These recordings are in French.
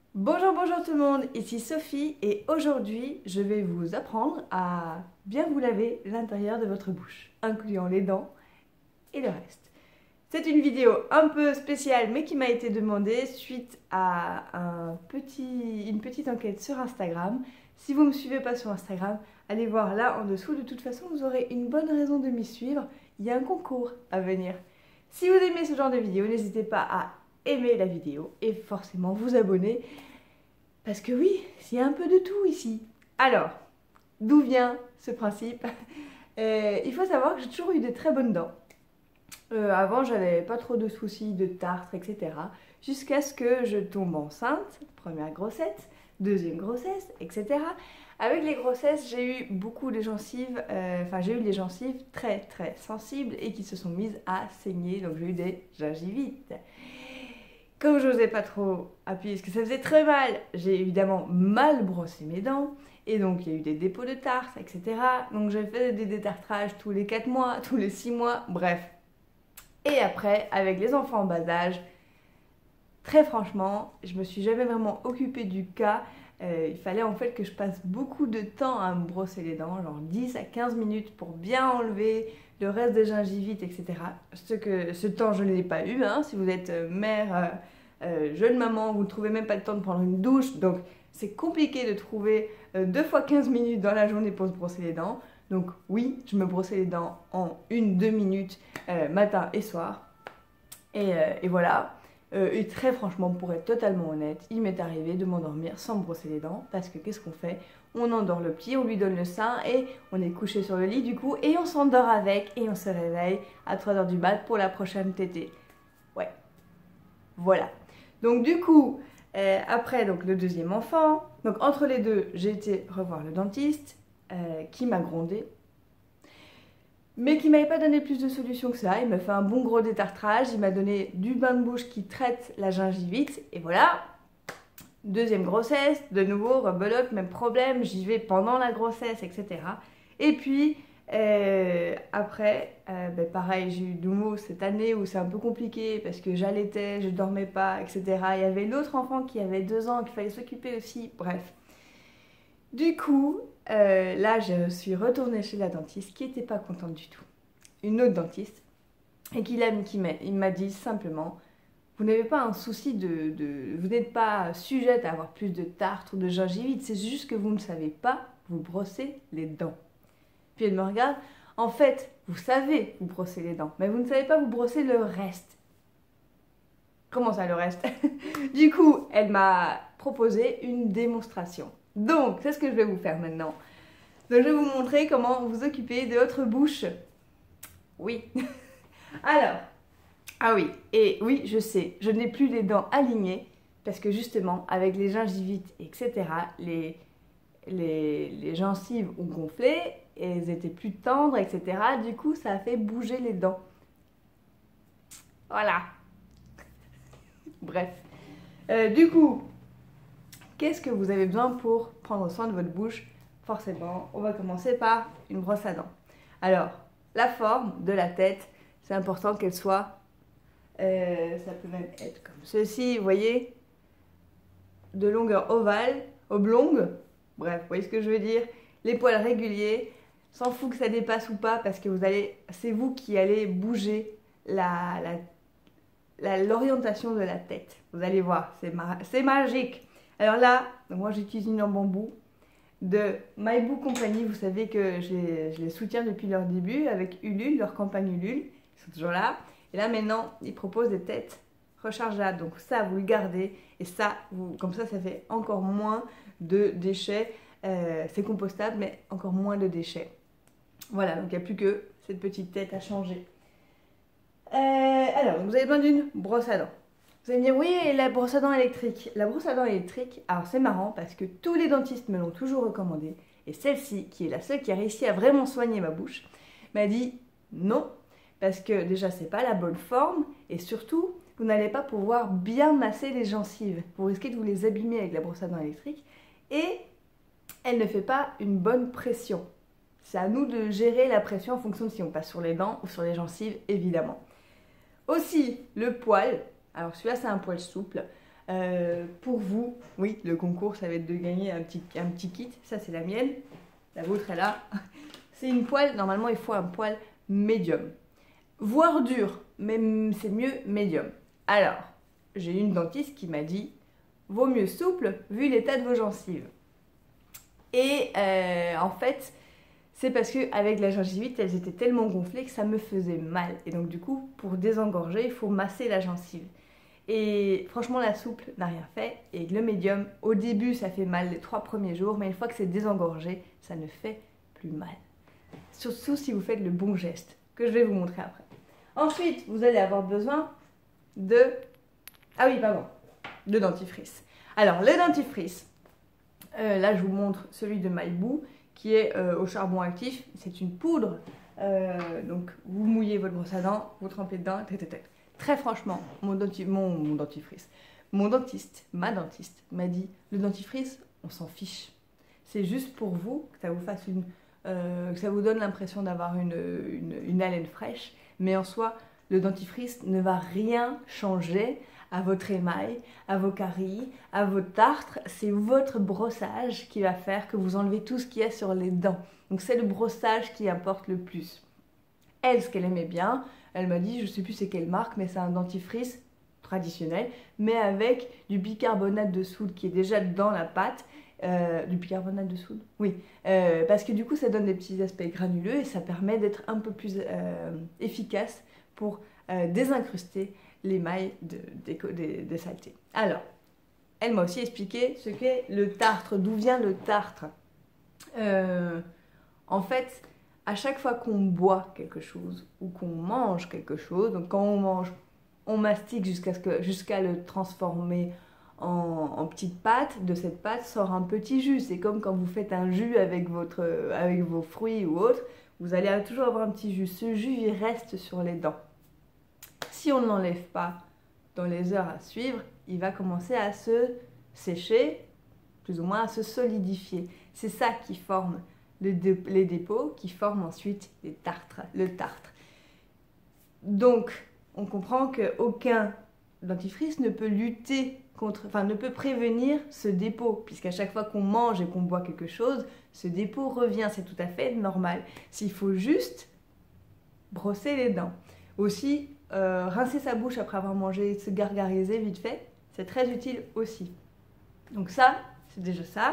Bonjour, bonjour tout le monde, ici Sophie et aujourd'hui je vais vous apprendre à bien vous laver l'intérieur de votre bouche, incluant les dents et le reste. C'est une vidéo un peu spéciale mais qui m'a été demandée suite à une petite enquête sur Instagram. Si vous ne me suivez pas sur Instagram, allez voir là en dessous, de toute façon vous aurez une bonne raison de m'y suivre, il y a un concours à venir. Si vous aimez ce genre de vidéo, n'hésitez pas à aimer la vidéo et forcément vous abonner. Parce que oui, il y a un peu de tout ici. Alors, d'où vient ce principe? Il faut savoir que j'ai toujours eu de très bonnes dents. Avant, j'avais pas trop de soucis de tartre, etc. Jusqu'à ce que je tombe enceinte, première grossesse, deuxième grossesse, etc. Avec les grossesses, j'ai eu beaucoup de gencives, j'ai eu les gencives très très sensibles et qui se sont mises à saigner, donc j'ai eu des gingivites. Comme je n'osais pas trop appuyer parce que ça faisait très mal, j'ai évidemment mal brossé mes dents. Et donc il y a eu des dépôts de tartre, etc. Donc j'ai fait des détartrages tous les 4 mois, tous les 6 mois, bref. Et après, avec les enfants en bas âge, très franchement, je me suis jamais vraiment occupée du cas. Il fallait en fait que je passe beaucoup de temps à me brosser les dents, genre 10 à 15 minutes pour bien enlever le reste des gingivites, etc. Ce temps, je ne l'ai pas eu. Hein. Si vous êtes mère, jeune maman, vous ne trouvez même pas le temps de prendre une douche. Donc, c'est compliqué de trouver 2 fois 15 minutes dans la journée pour se brosser les dents. Donc, oui, je me brossais les dents en 1-2 minutes, matin et soir. Et voilà. Et très franchement, pour être totalement honnête, il m'est arrivé de m'endormir sans me brosser les dents. Parce que qu'est-ce qu'on fait? On endort le petit, on lui donne le sein et on est couché sur le lit du coup. Et on s'endort avec et on se réveille à 3 h du mat pour la prochaine tétée. Ouais, voilà. Donc du coup, après donc, le deuxième enfant, donc entre les deux, j'ai été revoir le dentiste qui m'a grondé. Mais qui m'avait pas donné plus de solutions que ça. Il m'a fait un bon gros détartrage, il m'a donné du bain de bouche qui traite la gingivite, et voilà. Deuxième grossesse, de nouveau, rebelote, même problème, j'y vais pendant la grossesse, etc. Et puis, après, pareil, j'ai eu de nouveau cette année où c'est un peu compliqué parce que j'allaitais, je dormais pas, etc. Il y avait l'autre enfant qui avait 2 ans, qu'il fallait s'occuper aussi, bref. Du coup, là, je suis retournée chez la dentiste qui n'était pas contente du tout. Une autre dentiste. Et il m'a dit simplement, vous n'avez pas un souci vous n'êtes pas sujette à avoir plus de tartre ou de gingivite, c'est juste que vous ne savez pas vous brosser les dents. Puis elle me regarde, en fait, vous savez vous brosser les dents, mais vous ne savez pas vous brosser le reste. Comment ça, le reste? Du coup, elle m'a proposé une démonstration. Donc, c'est ce que je vais vous faire maintenant. Donc, je vais vous montrer comment vous occuper de votre bouche. Oui. Alors, ah oui, et oui, je sais, je n'ai plus les dents alignées parce que justement, avec les gingivites, etc., les gencives ont gonflé, et elles étaient plus tendres, etc. Du coup, ça a fait bouger les dents. Voilà. Bref. Du coup, qu'est-ce que vous avez besoin pour prendre soin de votre bouche? Forcément, on va commencer par une brosse à dents. Alors, la forme de la tête, c'est important qu'elle soit, ça peut même être comme ceci, vous voyez, de longueur ovale, oblongue, bref, vous voyez ce que je veux dire, les poils réguliers, s'en fout que ça dépasse ou pas, parce que c'est vous qui allez bouger l'orientation de la tête. Vous allez voir, c'est magique. Alors là, moi j'utilise une en bambou de My Boo Company. Vous savez que je les soutiens depuis leur début avec Ulule, leur campagne Ulule. Ils sont toujours là. Et là maintenant, ils proposent des têtes rechargeables. Donc ça, vous le gardez. Et ça, comme ça fait encore moins de déchets. C'est compostable, mais encore moins de déchets. Voilà, donc il n'y a plus que cette petite tête à changer. Alors, vous avez besoin d'une brosse à dents. Vous allez me dire, oui, et la brosse à dents électrique. La brosse à dents électrique, alors c'est marrant parce que tous les dentistes me l'ont toujours recommandé. Et celle-ci, qui est la seule qui a réussi à vraiment soigner ma bouche, m'a dit non. Parce que déjà, c'est pas la bonne forme. Et surtout, vous n'allez pas pouvoir bien masser les gencives. Vous risquez de vous les abîmer avec la brosse à dents électrique. Et elle ne fait pas une bonne pression. C'est à nous de gérer la pression en fonction de si on passe sur les dents ou sur les gencives, évidemment. Aussi, le poil. Alors celui-là, c'est un poil souple. pour vous. Oui, le concours, ça va être de gagner un petit kit. Ça, c'est la mienne. La vôtre est là. C'est une poêle. Normalement, il faut un poêle médium. Voire dur, mais c'est mieux médium. Alors, j'ai une dentiste qui m'a dit « Vaut mieux souple vu l'état de vos gencives ». Et en fait, c'est parce qu'avec la gingivite, elles étaient tellement gonflées que ça me faisait mal. Et donc du coup, pour désengorger, il faut masser la gencive. Et franchement, la souple n'a rien fait. Et le médium, au début, ça fait mal les 3 premiers jours, mais une fois que c'est désengorgé, ça ne fait plus mal. Surtout si vous faites le bon geste, que je vais vous montrer après. Ensuite, vous allez avoir besoin de... Ah oui, pardon, de dentifrice. Alors, le dentifrice, là, je vous montre celui de Maibou, qui est au charbon actif. C'est une poudre. Donc, vous mouillez votre brosse à dents, vous trempez dedans, Très franchement, mon dentiste, ma dentiste, m'a dit, le dentifrice, on s'en fiche. C'est juste pour vous, que ça vous fasse que ça vous donne l'impression d'avoir une haleine fraîche. Mais en soi, le dentifrice ne va rien changer à votre émail, à vos caries, à votre tartre. C'est votre brossage qui va faire que vous enlevez tout ce qu'il y a sur les dents. Donc c'est le brossage qui importe le plus. Elle, ce qu'elle aimait bien, elle m'a dit, je ne sais plus c'est quelle marque, mais c'est un dentifrice traditionnel, mais avec du bicarbonate de soude qui est déjà dans la pâte. Du bicarbonate de soude? Oui, parce que du coup ça donne des petits aspects granuleux et ça permet d'être un peu plus efficace pour désincruster l'émail des saletés. Alors, elle m'a aussi expliqué ce qu'est le tartre, d'où vient le tartre. En fait, à chaque fois qu'on boit quelque chose ou qu'on mange quelque chose, donc quand on mange, on mastique jusqu'à le transformer en petite pâte. De cette pâte sort un petit jus. C'est comme quand vous faites un jus avec vos fruits ou autres, vous allez toujours avoir un petit jus. Ce jus, il reste sur les dents. Si on ne l'enlève pas dans les heures à suivre, il va commencer à se sécher, plus ou moins à se solidifier. C'est ça qui forme les dépôts, qui forment ensuite le tartre. Donc, on comprend qu'aucun dentifrice ne peut lutter ne peut prévenir ce dépôt, puisqu'à chaque fois qu'on mange et qu'on boit quelque chose, ce dépôt revient, c'est tout à fait normal. S'il faut juste brosser les dents. Aussi, rincer sa bouche après avoir mangé, se gargariser vite fait, c'est très utile aussi. Donc ça, c'est déjà ça.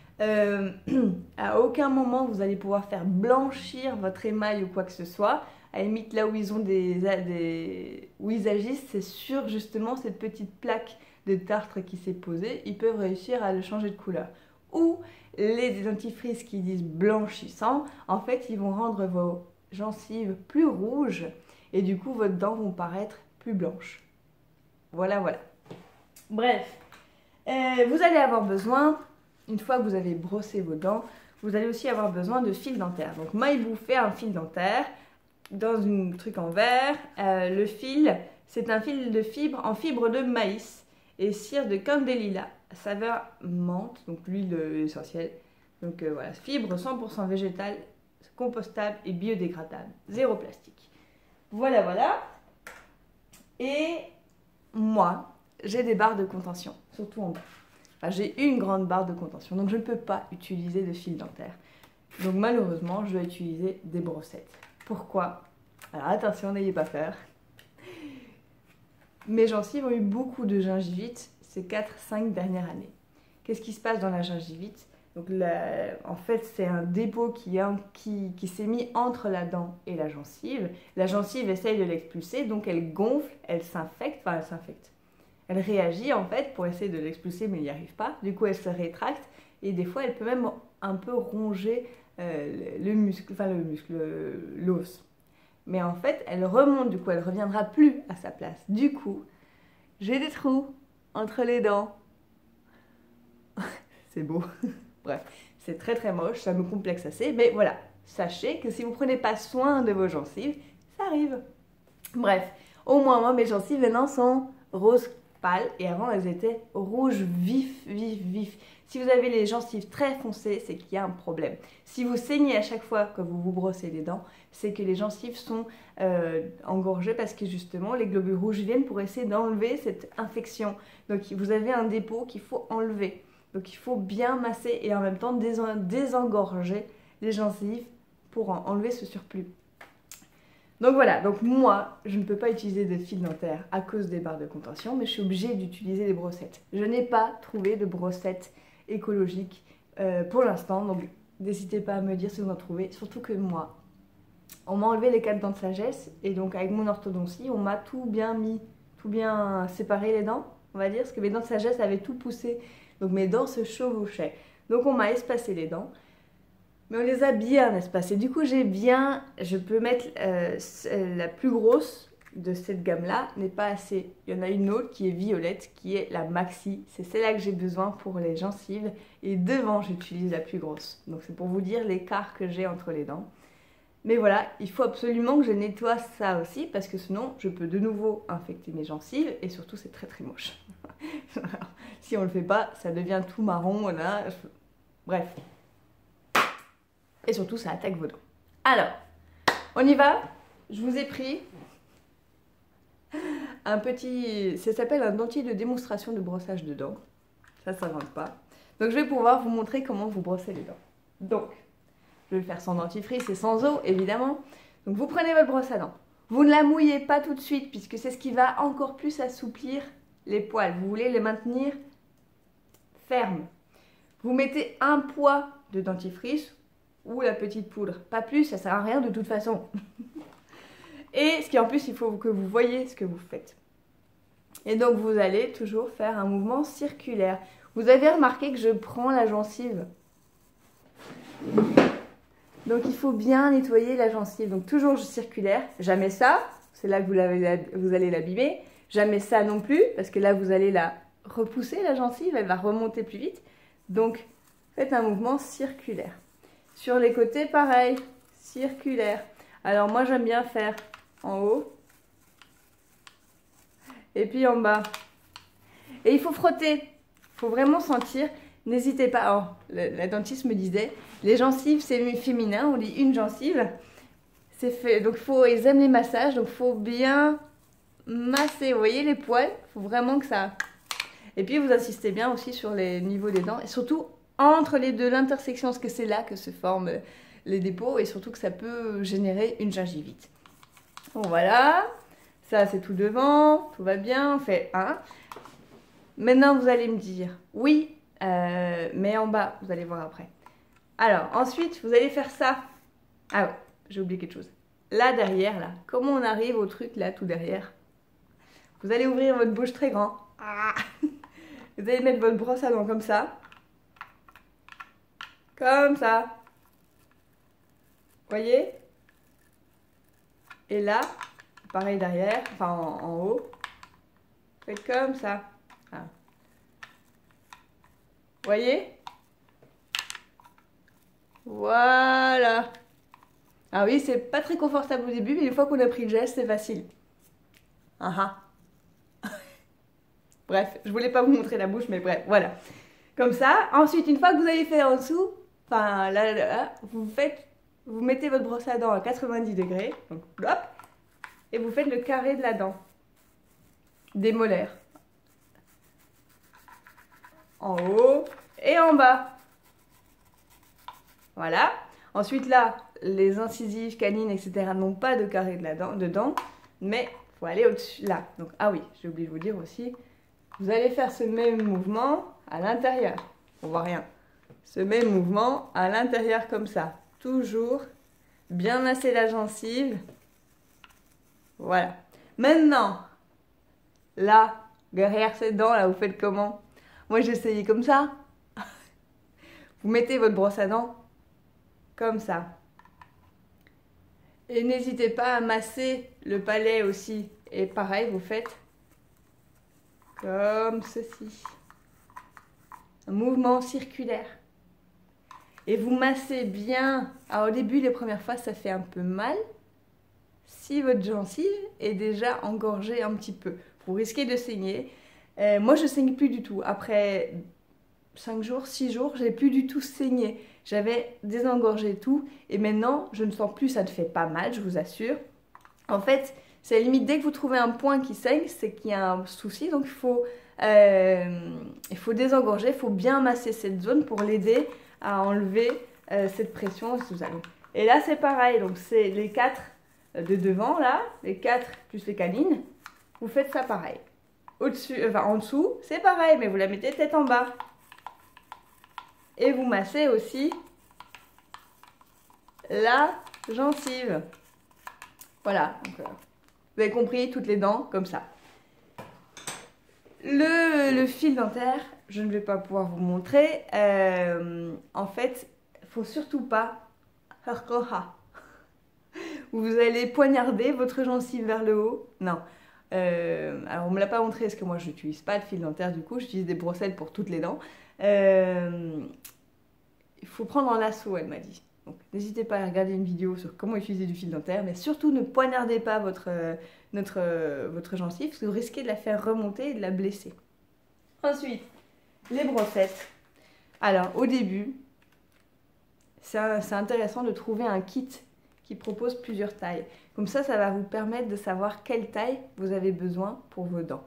À aucun moment vous allez pouvoir faire blanchir votre émail ou quoi que ce soit. À la limite, là où où ils agissent, c'est sur justement cette petite plaque de tartre qui s'est posée, ils peuvent réussir à le changer de couleur. Ou les dentifrices qui disent blanchissant, en fait, ils vont rendre vos gencives plus rouges et du coup, vos dents vont paraître plus blanches. Voilà, voilà. Bref, vous allez avoir besoin, une fois que vous avez brossé vos dents, vous allez aussi avoir besoin de fil dentaire. Donc, Maibou fait un fil dentaire dans un truc en verre. Le fil, c'est un fil de fibre en fibre de maïs et cire de candelilla, saveur menthe, donc l'huile essentielle. Donc voilà, fibre 100% végétale, compostable et biodégradable, zéro plastique. Voilà, voilà. Et moi, j'ai des barres de contention, surtout en bas. Enfin, j'ai une grande barre de contention, donc je ne peux pas utiliser de fil dentaire. Donc malheureusement, je vais utiliser des brossettes. Pourquoi? Alors attention, n'ayez pas peur. Mes gencives ont eu beaucoup de gingivite ces 4-5 dernières années. Qu'est-ce qui se passe dans la gingivite? Donc en fait, c'est un dépôt qui s'est mis entre la dent et la gencive. La gencive essaye de l'expulser, donc elle gonfle, elle s'infecte. Elle réagit en fait pour essayer de l'expulser, mais elle n'y arrive pas. Du coup, elle se rétracte et des fois, elle peut même un peu ronger l'os. Mais en fait, elle remonte, du coup, elle ne reviendra plus à sa place. Du coup, j'ai des trous entre les dents. C'est beau. Bref, c'est très très moche, ça me complexe assez. Mais voilà, sachez que si vous ne prenez pas soin de vos gencives, ça arrive. Bref, au moins moi, mes gencives maintenant sont roses pâles et avant elles étaient rouges vif, vif, vif. Si vous avez les gencives très foncées, c'est qu'il y a un problème. Si vous saignez à chaque fois que vous vous brossez les dents, c'est que les gencives sont engorgées parce que justement les globules rouges viennent pour essayer d'enlever cette infection. Donc vous avez un dépôt qu'il faut enlever. Donc il faut bien masser et en même temps désengorger les gencives pour enlever ce surplus. Donc voilà, donc moi, je ne peux pas utiliser de fil dentaire à cause des barres de contention, mais je suis obligée d'utiliser des brossettes. Je n'ai pas trouvé de brossettes écologiques pour l'instant, donc n'hésitez pas à me dire si vous en trouvez, surtout que moi, on m'a enlevé les 4 dents de sagesse, et donc avec mon orthodontie, on m'a tout bien mis, tout bien séparé les dents, on va dire, parce que mes dents de sagesse avaient tout poussé, donc mes dents se chevauchaient. Donc on m'a espacé les dents. Mais on les a bien espacées. Du coup, je peux mettre la plus grosse de cette gamme-là, n'est pas assez. Il y en a une autre qui est violette, qui est la Maxi. C'est celle-là que j'ai besoin pour les gencives. Et devant, j'utilise la plus grosse. Donc c'est pour vous dire l'écart que j'ai entre les dents. Mais voilà, il faut absolument que je nettoie ça aussi, parce que sinon, je peux de nouveau infecter mes gencives. Et surtout, c'est très très moche. Alors, si on ne le fait pas, ça devient tout marron, là. Bref. Et surtout, ça attaque vos dents. Alors, on y va. Je vous ai pris un petit... Ça s'appelle un dentier de démonstration de brossage de dents. Ça ne s'invente pas. Donc, je vais pouvoir vous montrer comment vous brossez les dents. Donc, je vais le faire sans dentifrice et sans eau, évidemment. Donc, vous prenez votre brosse à dents. Vous ne la mouillez pas tout de suite, puisque c'est ce qui va encore plus assouplir les poils. Vous voulez les maintenir fermes. Vous mettez un poids de dentifrice ou la petite poudre. Pas plus, ça sert à rien de toute façon. Et ce qui en plus, il faut que vous voyez ce que vous faites. Et donc vous allez toujours faire un mouvement circulaire. Vous avez remarqué que je prends la gencive. Donc il faut bien nettoyer la gencive. Donc toujours circulaire. Jamais ça, c'est là que vous allez l'abîmer. Jamais ça non plus, parce que là vous allez la repousser, la gencive, elle va remonter plus vite. Donc faites un mouvement circulaire. Sur les côtés, pareil, circulaire. Alors moi, j'aime bien faire en haut et puis en bas. Et il faut frotter. Il faut vraiment sentir. N'hésitez pas. Oh, la dentiste me disait, les gencives, c'est féminin. On dit une gencive. C'est fait. Donc, ils aiment les massages. Donc, il faut bien masser. Vous voyez les poils? Il faut vraiment que ça... Et puis, vous insistez bien aussi sur les niveaux des dents. Et surtout... entre les deux, l'intersection, parce que c'est là que se forment les dépôts et surtout que ça peut générer une gingivite. Bon, voilà, ça c'est tout devant, tout va bien, on fait un. Maintenant vous allez me dire, oui, mais en bas, vous allez voir après. Alors, ensuite, vous allez faire ça. Ah ouais, j'ai oublié quelque chose. Là, derrière, là, comment on arrive au truc, là, tout derrière? Vous allez ouvrir votre bouche très grand. Ah. Vous allez mettre votre brosse à dents comme ça. Comme ça. Voyez? Et là, pareil derrière, enfin en haut. Faites comme ça. Ah. Voyez? Voilà. Ah oui, c'est pas très confortable au début, mais une fois qu'on a pris le geste, c'est facile. Ah ah. Bref, je voulais pas vous montrer la bouche, mais bref, voilà. Comme ça. Ensuite, une fois que vous avez fait en dessous, enfin là, vous mettez votre brosse à dents à 90 degrés, donc hop, et vous faites le carré de la dent, des molaires, en haut et en bas. Voilà. Ensuite là, les incisives, canines, etc. n'ont pas de carré de la dent, dedans, mais il faut aller au-dessus, là. Donc, ah oui, j'ai oublié de vous dire aussi, vous allez faire ce même mouvement à l'intérieur. On voit rien. Ce même mouvement à l'intérieur comme ça. Toujours bien masser la gencive. Voilà. Maintenant, là, derrière ces dents, là, vous faites comment? Moi, j'ai essayé comme ça. Vous mettez votre brosse à dents comme ça. Et n'hésitez pas à masser le palais aussi. Et pareil, vous faites comme ceci. Un mouvement circulaire. Et vous massez bien. Alors au début, les premières fois, ça fait un peu mal. Si votre gencive est déjà engorgée un petit peu. Vous risquez de saigner. Moi, je saigne plus du tout. Après 5 jours, 6 jours, j'ai plus du tout saigné. J'avais désengorgé tout et maintenant, je ne sens plus, ça ne fait pas mal, je vous assure. En fait, c'est à la limite, dès que vous trouvez un point qui saigne, c'est qu'il y a un souci. Donc, il faut désengorger, il faut bien masser cette zone pour l'aider à enlever cette pression sous la. Et là, c'est pareil. Donc, c'est les 4 de devant, là, les 4 plus les canines. Vous faites ça pareil. Au-dessus, enfin, en dessous, c'est pareil, mais vous la mettez tête en bas. Et vous massez aussi la gencive. Voilà, donc, vous avez compris, toutes les dents, comme ça. Le fil dentaire, je ne vais pas pouvoir vous montrer. En fait, il ne faut surtout pas... Vous allez poignarder votre gencive vers le haut. Non. Alors, on ne me l'a pas montré parce que moi, je n'utilise pas de fil dentaire du coup. J'utilise des brossettes pour toutes les dents. Il faut prendre en lasso, elle m'a dit. Donc, n'hésitez pas à regarder une vidéo sur comment utiliser du fil dentaire, mais surtout ne poignardez pas votre gencive, parce que vous risquez de la faire remonter et de la blesser. Ensuite, les brossettes. Alors, au début, c'est intéressant de trouver un kit qui propose plusieurs tailles. Comme ça va vous permettre de savoir quelle taille vous avez besoin pour vos dents.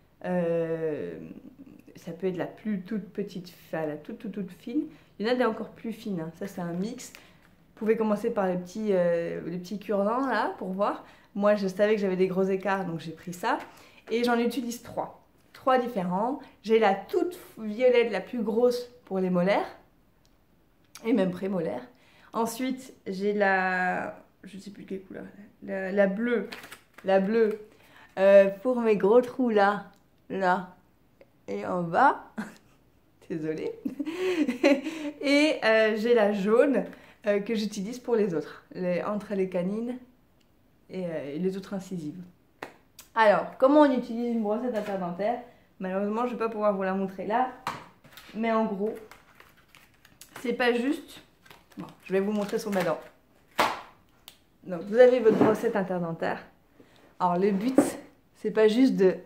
Ça peut être la toute petite, enfin, la toute fine. Il y en a des encore plus fines, hein. Ça c'est un mix. Vous pouvez commencer par les petits cure-dents là pour voir. Moi je savais que j'avais des gros écarts donc j'ai pris ça. Et j'en utilise 3. 3 différents. J'ai la toute violette, la plus grosse pour les molaires. Et même prémolaires. Ensuite j'ai la... je ne sais plus quelle couleur. La bleue. La bleue pour mes gros trous là. Là. Et en bas. Désolée. Et j'ai la jaune que j'utilise pour les autres, entre les canines et les autres incisives. Alors, comment on utilise une brossette interdentaire? Malheureusement, je ne vais pas pouvoir vous la montrer là, mais en gros, c'est pas juste... Bon, je vais vous montrer sur ma dent. Donc, vous avez votre brossette interdentaire. Alors, le but, c'est pas juste de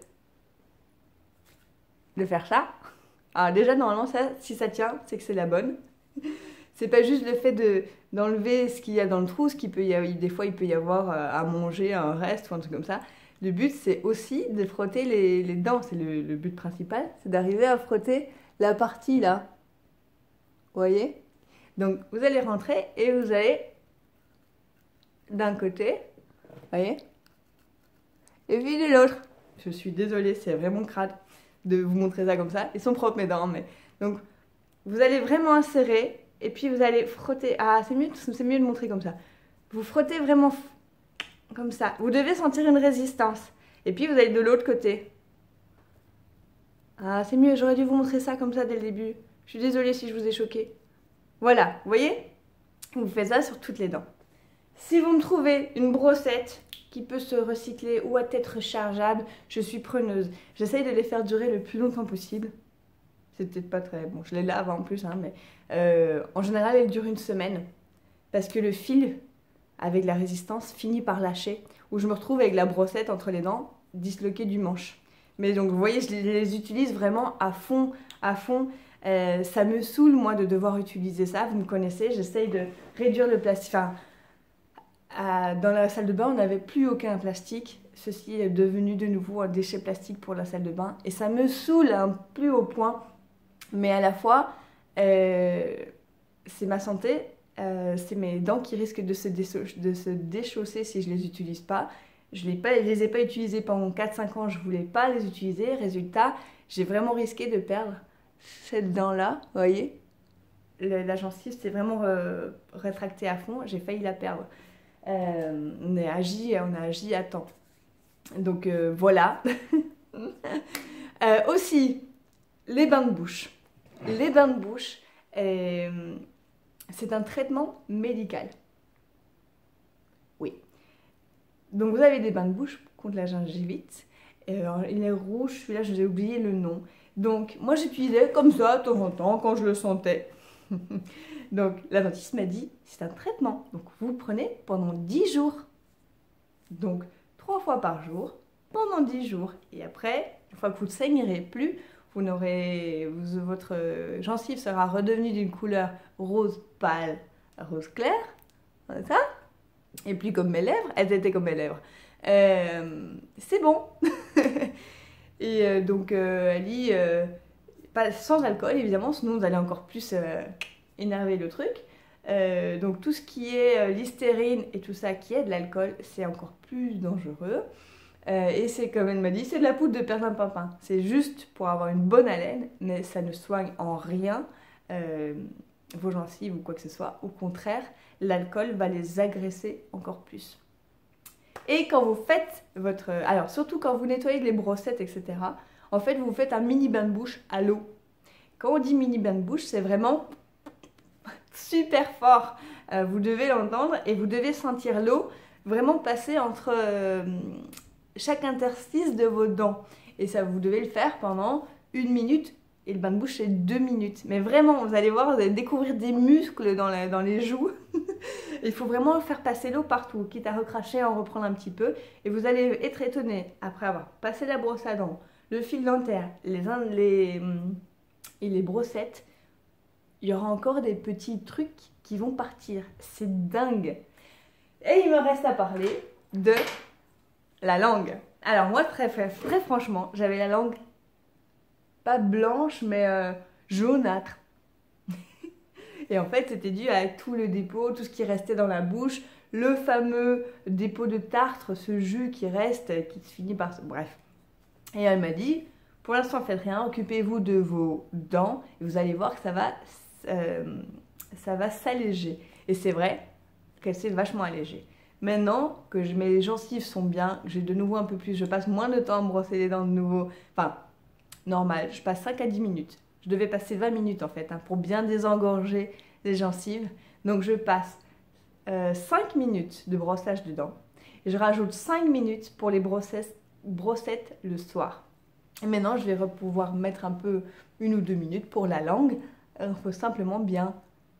faire ça. Alors déjà, normalement, ça, si ça tient, c'est que c'est la bonne. C'est pas juste le fait d'enlever ce qu'il y a dans le trou, ce qu'il peut y avoir, des fois, il peut y avoir à manger, un reste ou un truc comme ça. Le but, c'est aussi de frotter les dents. C'est le but principal, c'est d'arriver à frotter la partie là. Vous voyez? Donc, vous allez rentrer et vous allez d'un côté, vous voyez? Et puis de l'autre. Je suis désolée, c'est vraiment crade de vous montrer ça comme ça. Ils sont propres mes dents, mais... Donc, vous allez vraiment insérer, et puis vous allez frotter. Ah, c'est mieux de montrer comme ça. Vous frottez vraiment comme ça. Vous devez sentir une résistance. Et puis, vous allez de l'autre côté. Ah, c'est mieux, j'aurais dû vous montrer ça comme ça dès le début. Je suis désolée si je vous ai choqué. Voilà, vous voyez? Vous faites ça sur toutes les dents. Si vous me trouvez une brossette qui peut se recycler ou être rechargeable, je suis preneuse. J'essaye de les faire durer le plus longtemps possible. C'est peut-être pas très bon, je les lave en plus, hein, mais en général, elles durent une semaine. Parce que le fil, avec la résistance, finit par lâcher. Ou je me retrouve avec la brossette entre les dents, disloquée du manche. Mais donc, vous voyez, je les utilise vraiment à fond, à fond. Ça me saoule, moi, de devoir utiliser ça. Vous me connaissez, j'essaye de réduire le plastique. Enfin, dans la salle de bain, on n'avait plus aucun plastique. Ceci est devenu de nouveau un déchet plastique pour la salle de bain. Et ça me saoule un plus haut point. Mais à la fois, c'est ma santé, c'est mes dents qui risquent de se déchausser si je ne les utilise pas. Je ne les ai pas utilisées pendant 4-5 ans, je ne voulais pas les utiliser. Résultat, j'ai vraiment risqué de perdre cette dent-là, vous voyez. La gencive s'est vraiment rétractée à fond, j'ai failli la perdre. On a agi à temps. Donc voilà. Aussi, les bains de bouche. Les bains de bouche, c'est un traitement médical. Oui. Donc vous avez des bains de bouche contre la gingivite. Il est rouge, celui-là, je vous ai oublié le nom. Donc moi j'utilisais comme ça de temps en temps quand je le sentais. Donc la dentiste m'a dit, c'est un traitement. Donc vous le prenez pendant 10 jours. Donc 3 fois par jour, pendant 10 jours. Et après, Une fois que vous ne saignerez plus, votre gencive sera redevenue d'une couleur rose pâle, rose clair, ça. Et plus comme mes lèvres, elles étaient comme mes lèvres. C'est bon. Et donc elle dit, pas, sans alcool évidemment, sinon vous allez encore plus énerver le truc. Donc tout ce qui est l'hystérine et tout ça qui est de l'alcool, c'est encore plus dangereux. Et c'est comme elle m'a dit, c'est de la poudre de perlimpinpin. C'est juste pour avoir une bonne haleine, mais ça ne soigne en rien vos gencives ou quoi que ce soit. Au contraire, l'alcool va les agresser encore plus. Et quand vous faites votre... Alors surtout quand vous nettoyez les brossettes, etc. En fait, vous faites un mini bain de bouche à l'eau. Quand on dit mini bain de bouche, c'est vraiment super fort. Vous devez l'entendre et vous devez sentir l'eau vraiment passer entre chaque interstice de vos dents. Et ça, vous devez le faire pendant 1 minute. Et le bain de bouche, c'est 2 minutes. Mais vraiment, vous allez voir, vous allez découvrir des muscles dans les joues. Il faut vraiment faire passer l'eau partout, quitte à recracher, en reprendre un petit peu. Et vous allez être étonné, après avoir passé la brosse à dents, le fil dentaire, et les brossettes, il y aura encore des petits trucs qui vont partir. C'est dingue. Et il me reste à parler de la langue. Alors moi, très franchement, j'avais la langue pas blanche, mais jaunâtre. Et en fait, c'était dû à tout le dépôt, tout ce qui restait dans la bouche, le fameux dépôt de tartre, ce jus qui reste, qui se finit par... Bref. Et elle m'a dit, pour l'instant, faites rien, occupez-vous de vos dents, et vous allez voir que ça va s'alléger. Et c'est vrai qu'elle s'est vachement allégée. Maintenant que mes gencives sont bien, que j'ai de nouveau un peu plus, je passe moins de temps à me brosser les dents de nouveau, enfin, normal, je passe 5 à 10 minutes. Je devais passer 20 minutes en fait, pour bien désengorger les gencives. Donc je passe 5 minutes de brossage de dents. Et je rajoute 5 minutes pour les brossettes le soir. Et maintenant, je vais pouvoir mettre un peu 1 ou 2 minutes pour la langue. Il faut simplement bien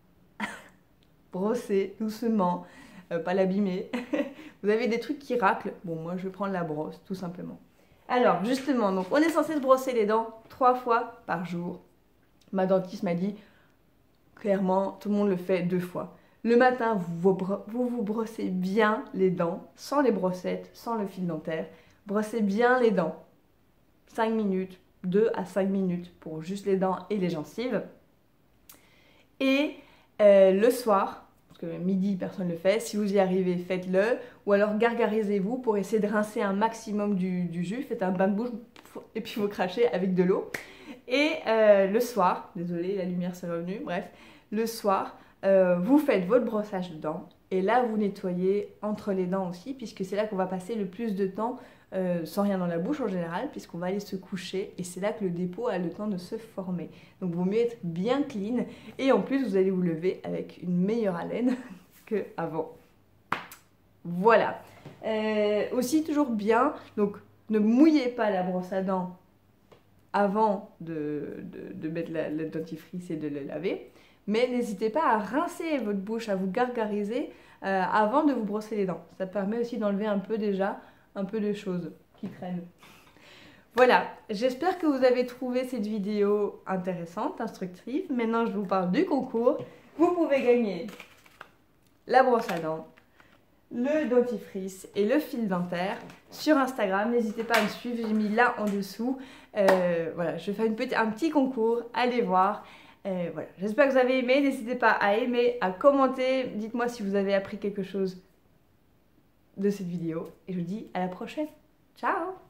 brosser doucement, pas l'abîmer. Vous avez des trucs qui raclent. Bon, moi, je vais prendre la brosse, tout simplement. Alors, justement, donc, on est censé se brosser les dents 3 fois par jour. Ma dentiste m'a dit, clairement, tout le monde le fait 2 fois. Le matin, vous brossez bien les dents, sans les brossettes, sans le fil dentaire. Brossez bien les dents. 5 minutes, 2 à 5 minutes pour juste les dents et les gencives. Et le soir, parce que midi, personne ne le fait, si vous y arrivez, faites-le. Ou alors gargarisez-vous pour essayer de rincer un maximum du jus. Faites un bain de bouche et puis vous crachez avec de l'eau. Et le soir, désolée, la lumière s'est revenue, bref, le soir, vous faites votre brossage de dents et là vous nettoyez entre les dents aussi puisque c'est là qu'on va passer le plus de temps sans rien dans la bouche en général puisqu'on va aller se coucher et c'est là que le dépôt a le temps de se former. Donc vaut mieux être bien clean et en plus vous allez vous lever avec une meilleure haleine qu'avant. Voilà. Aussi toujours bien, donc ne mouillez pas la brosse à dents avant de mettre le dentifrice et de le laver. Mais n'hésitez pas à rincer votre bouche, à vous gargariser avant de vous brosser les dents. Ça permet aussi d'enlever un peu de choses qui traînent. Voilà, j'espère que vous avez trouvé cette vidéo intéressante, instructive. Maintenant, je vous parle du concours. Vous pouvez gagner la brosse à dents, le dentifrice et le fil dentaire sur Instagram. N'hésitez pas à me suivre, j'ai mis là en dessous. Voilà, je fais un petit concours, allez voir. Voilà. J'espère que vous avez aimé, n'hésitez pas à aimer, à commenter, dites-moi si vous avez appris quelque chose de cette vidéo et je vous dis à la prochaine. Ciao!